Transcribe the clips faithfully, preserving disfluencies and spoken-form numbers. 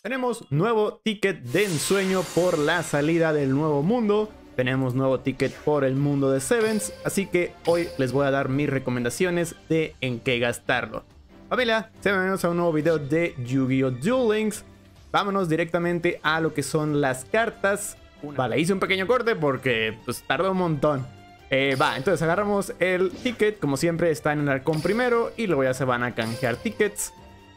Tenemos nuevo ticket de ensueño por la salida del nuevo mundo. Tenemos nuevo ticket por el mundo de Sevens. Así que hoy les voy a dar mis recomendaciones de en qué gastarlo. Familia, sean bienvenidos a un nuevo video de Yu-Gi-Oh! Duel Links. Vámonos directamente a lo que son las cartas. Una. Vale, hice un pequeño corte porque pues tardó un montón. Eh, va, entonces agarramos el ticket. Como siempre está en el arcón primero. Y luego ya se van a canjear tickets.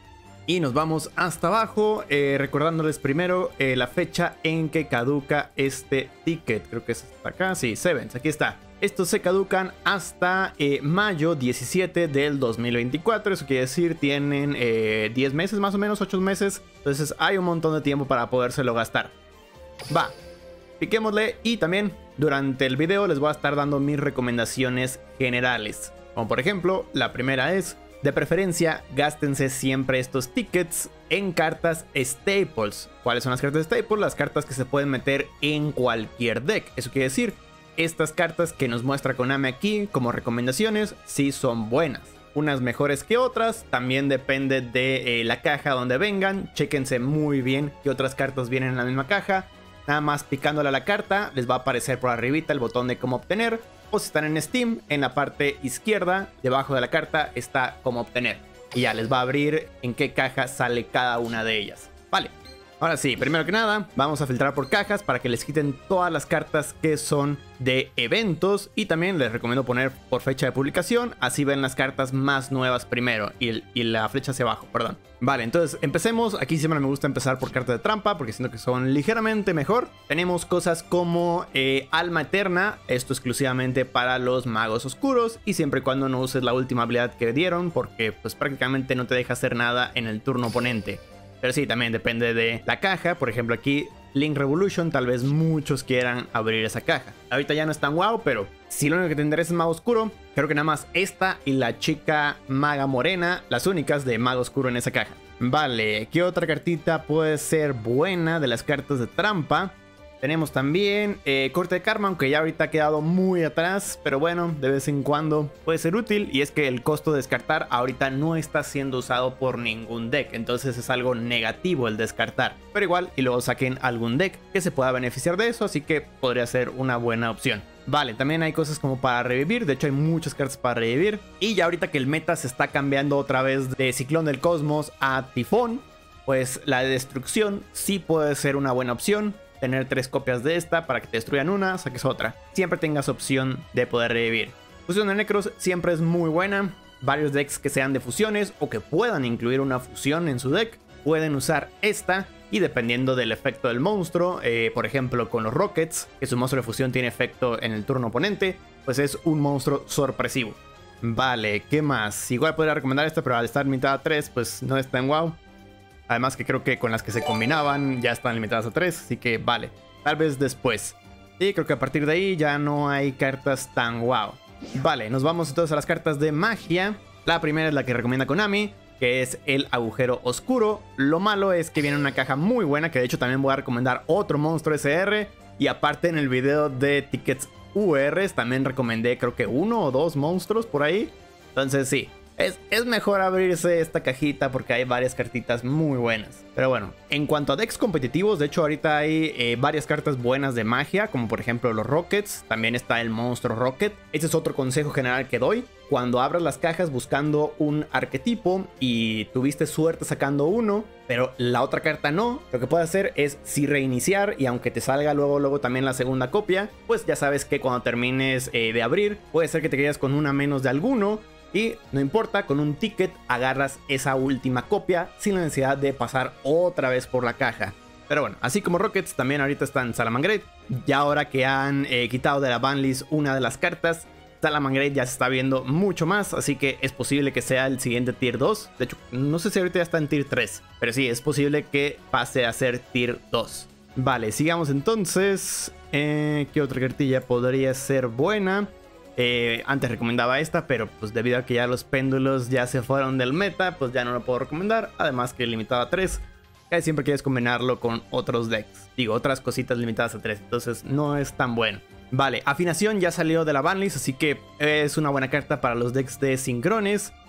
Y nos vamos hasta abajo, eh, recordándoles primero eh, la fecha en que caduca este ticket. Creo que es hasta acá, sí, Sevens, aquí está. Estos se caducan hasta eh, mayo diecisiete del dos mil veinticuatro. Eso quiere decir, tienen eh, diez meses más o menos, ocho meses. Entonces hay un montón de tiempo para podérselo gastar. Va, piquémosle y también durante el video les voy a estar dando mis recomendaciones generales. Como por ejemplo, la primera es... de preferencia, gástense siempre estos tickets en cartas Staples. ¿Cuáles son las cartas Staples? Las cartas que se pueden meter en cualquier deck. Eso quiere decir, estas cartas que nos muestra Konami aquí como recomendaciones, sí son buenas. Unas mejores que otras, también depende de eh, la caja donde vengan. Chéquense muy bien qué otras cartas vienen en la misma caja. Nada más picándole a la carta, les va a aparecer por arribita el botón de cómo obtener. O si están en Steam, en la parte izquierda, debajo de la carta, está cómo obtener. Y ya les va a abrir en qué caja sale cada una de ellas. Vale, ahora sí, primero que nada, vamos a filtrar por cajas para que les quiten todas las cartas que son de eventos. Y también les recomiendo poner por fecha de publicación, así ven las cartas más nuevas primero. Y, y la flecha hacia abajo, perdón. Vale, entonces empecemos. Aquí siempre me gusta empezar por cartas de trampa porque siento que son ligeramente mejor. Tenemos cosas como eh, Alma Eterna. Esto exclusivamente para los magos oscuros. Y siempre y cuando no uses la última habilidad que dieron, porque pues prácticamente no te deja hacer nada en el turno oponente. Pero sí, también depende de la caja. Por ejemplo aquí Link Revolution, tal vez muchos quieran abrir esa caja. Ahorita ya no es tan guau, pero si lo único que te interesa es Mago Oscuro, creo que nada más esta y la chica Maga Morena, las únicas de Mago Oscuro en esa caja. Vale, ¿qué otra cartita puede ser buena de las cartas de trampa? Tenemos también eh, Corte de Karma, aunque ya ahorita ha quedado muy atrás, pero bueno, de vez en cuando puede ser útil. Y es que el costo de descartar ahorita no está siendo usado por ningún deck, entonces es algo negativo el descartar. Pero igual, y luego saquen algún deck que se pueda beneficiar de eso, así que podría ser una buena opción. Vale, también hay cosas como para revivir, de hecho hay muchas cartas para revivir. Y ya ahorita que el meta se está cambiando otra vez de Ciclón del Cosmos a Tifón, pues la de destrucción sí puede ser una buena opción. Tener tres copias de esta para que te destruyan una, saques otra. Siempre tengas opción de poder revivir. Fusión de Necros siempre es muy buena. Varios decks que sean de fusiones o que puedan incluir una fusión en su deck pueden usar esta. Y dependiendo del efecto del monstruo, eh, por ejemplo con los Rockets, que su monstruo de fusión tiene efecto en el turno oponente, pues es un monstruo sorpresivo. Vale, ¿qué más? Igual podría recomendar esta, pero al estar limitada a tres, pues no es tan guau. Además que creo que con las que se combinaban ya están limitadas a tres, así que vale, tal vez después. Y creo que a partir de ahí ya no hay cartas tan guau. Vale, nos vamos entonces a las cartas de magia. La primera es la que recomienda Konami, que es el Agujero Oscuro. Lo malo es que viene en una caja muy buena, que de hecho también voy a recomendar otro monstruo S R. Y aparte en el video de tickets U Rs también recomendé creo que uno o dos monstruos por ahí. Entonces sí. Es, es mejor abrirse esta cajita porque hay varias cartitas muy buenas. Pero bueno, en cuanto a decks competitivos, de hecho ahorita hay eh, varias cartas buenas de magia, como por ejemplo los Rockets. También está el monstruo Rocket. Ese es otro consejo general que doy. Cuando abras las cajas buscando un arquetipo y tuviste suerte sacando uno, pero la otra carta no, lo que puedes hacer es sí reiniciar, y aunque te salga luego luego también la segunda copia, pues ya sabes que cuando termines eh, de abrir, puede ser que te quedes con una menos de alguno. Y no importa, con un ticket agarras esa última copia sin la necesidad de pasar otra vez por la caja. Pero bueno, así como Rockets, también ahorita están Salamangreat. Ya ahora que han eh, quitado de la banlist una de las cartas, Salamangreat ya se está viendo mucho más, así que es posible que sea el siguiente tier dos. De hecho, no sé si ahorita ya está en tier tres, pero sí, es posible que pase a ser tier dos. Vale, sigamos entonces. Eh, ¿Qué otra cartilla podría ser buena? Eh, antes recomendaba esta, pero pues debido a que ya los péndulos ya se fueron del meta, pues ya no lo puedo recomendar. Además que limitado a tres, casi siempre quieres combinarlo con otros decks. Digo, otras cositas limitadas a tres, entonces no es tan bueno. Vale, Afinación ya salió de la banlist, así que es una buena carta para los decks de sincrones.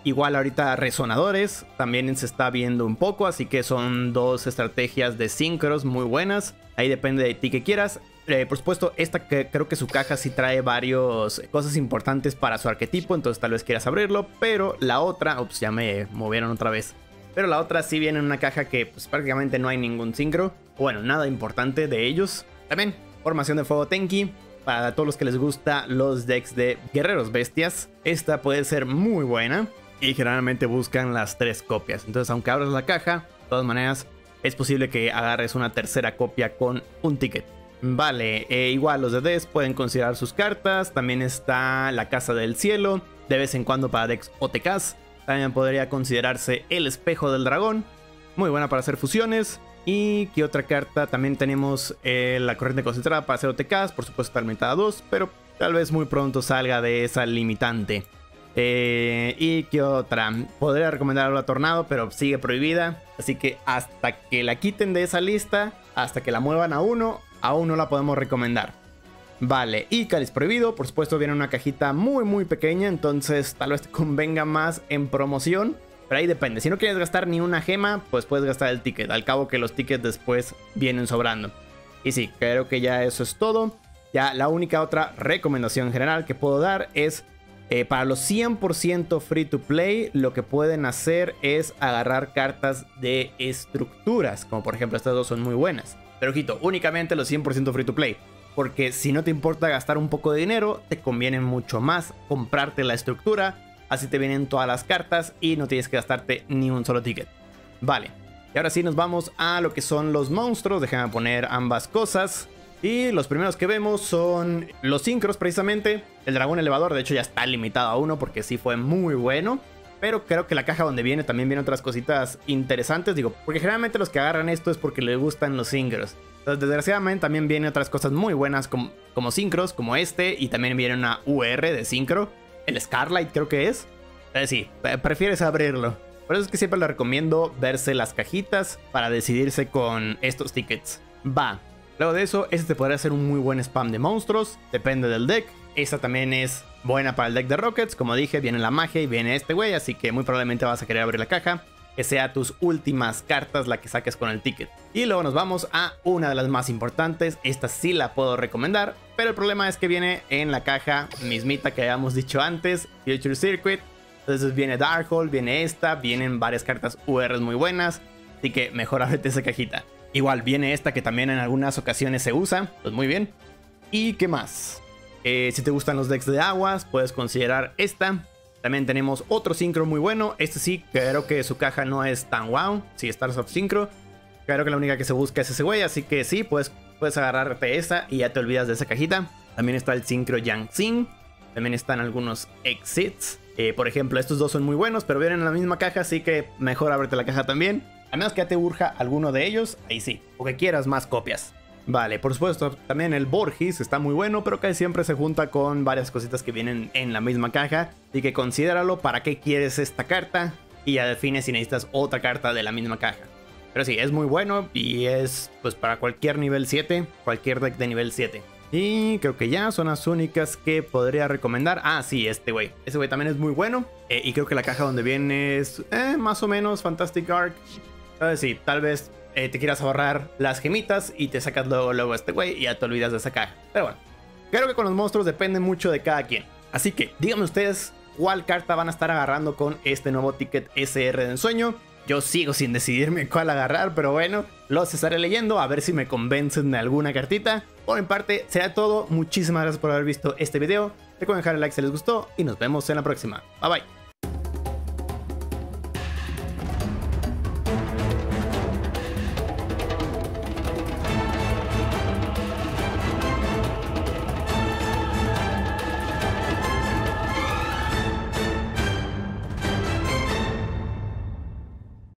Igual ahorita resonadores también se está viendo un poco, así que son dos estrategias de sincros muy buenas. Ahí depende de ti que quieras. Eh, por supuesto, esta que creo que su caja sí trae varias cosas importantes para su arquetipo, entonces tal vez quieras abrirlo. Pero la otra, ups, ya me movieron otra vez. Pero la otra sí viene en una caja que pues, prácticamente no hay ningún sincro. Bueno, nada importante de ellos. También, formación de fuego Tenki. Para todos los que les gusta los decks de guerreros bestias, esta puede ser muy buena. Y generalmente buscan las tres copias. Entonces, aunque abras la caja, de todas maneras, es posible que agarres una tercera copia con un ticket. Vale, eh, igual los de Death pueden considerar sus cartas. También está la Casa del Cielo, de vez en cuando para decks O T Ks. También podría considerarse el Espejo del Dragón, muy buena para hacer fusiones. Y qué otra carta, también tenemos eh, la Corriente Concentrada para hacer O T Ks. Por supuesto está limitada a dos, pero tal vez muy pronto salga de esa limitante. Eh, y qué otra, podría recomendar la Tornado, pero sigue prohibida. Así que hasta que la quiten de esa lista, hasta que la muevan a uno, aún no la podemos recomendar. Vale, y Cáliz Prohibido, por supuesto viene en una cajita muy muy pequeña, entonces tal vez te convenga más en promoción. Pero ahí depende, si no quieres gastar ni una gema, pues puedes gastar el ticket. Al cabo que los tickets después vienen sobrando. Y sí, creo que ya eso es todo. Ya la única otra recomendación general que puedo dar es... Eh, para los cien por ciento free to play, lo que pueden hacer es agarrar cartas de estructuras, como por ejemplo estas dos son muy buenas. Pero ojito, únicamente los cien por ciento free to play, porque si no te importa gastar un poco de dinero, te conviene mucho más comprarte la estructura, así te vienen todas las cartas y no tienes que gastarte ni un solo ticket. Vale, y ahora sí nos vamos a lo que son los monstruos. Déjame poner ambas cosas. Y los primeros que vemos son los sincros precisamente. El dragón elevador de hecho ya está limitado a uno porque sí fue muy bueno. Pero creo que la caja donde viene también vienen otras cositas interesantes. Digo, porque generalmente los que agarran esto es porque les gustan los sincros. Entonces desgraciadamente también vienen otras cosas muy buenas como, como sincros, como este. Y también viene una U R de sincro. El Scarlight creo que es. Entonces sí, prefieres abrirlo. Por eso es que siempre les recomiendo verse las cajitas para decidirse con estos tickets. Va. Luego de eso, este te podría hacer un muy buen spam de monstruos, depende del deck. Esta también es buena para el deck de Rockets, como dije, viene la magia y viene este güey, así que muy probablemente vas a querer abrir la caja. Que sea tus últimas cartas la que saques con el ticket. Y luego nos vamos a una de las más importantes, esta sí la puedo recomendar, pero el problema es que viene en la caja mismita que habíamos dicho antes, Future Circuit. Entonces viene Darkhold, viene esta, vienen varias cartas U Rs muy buenas, así que mejor ábrete esa cajita. Igual viene esta que también en algunas ocasiones se usa, pues muy bien. ¿Y qué más? Eh, si te gustan los decks de aguas, puedes considerar esta. También tenemos otro sincro muy bueno. Este sí, creo que su caja no es tan wow. Sí, Stars of Synchro. Creo que la única que se busca es ese güey, así que sí, puedes, puedes agarrarte esa y ya te olvidas de esa cajita. También está el sincro Yang Xing. También están algunos exits. Eh, por ejemplo, estos dos son muy buenos, pero vienen en la misma caja, así que mejor ábrete la caja también. A menos que ya te urja alguno de ellos, ahí sí, o que quieras más copias. Vale, por supuesto, también el Borgis está muy bueno, pero casi siempre se junta con varias cositas que vienen en la misma caja. Así que considéralo para qué quieres esta carta y ya defines si necesitas otra carta de la misma caja. Pero sí, es muy bueno y es pues para cualquier nivel siete, cualquier deck de nivel siete. Y creo que ya son las únicas que podría recomendar. Ah, sí, este güey. Este güey también es muy bueno. Eh, y creo que la caja donde viene es eh, más o menos Fantastic Arc. Entonces sí, tal vez eh, te quieras ahorrar las gemitas y te sacas luego, luego este güey y ya te olvidas de esa caja. Pero bueno, creo que con los monstruos depende mucho de cada quien. Así que díganme ustedes cuál carta van a estar agarrando con este nuevo ticket S R de ensueño. Yo sigo sin decidirme cuál agarrar, pero bueno, los estaré leyendo a ver si me convencen de alguna cartita. Por mi parte, será todo. Muchísimas gracias por haber visto este video. Recuerden dejar el like si les gustó y nos vemos en la próxima. Bye bye.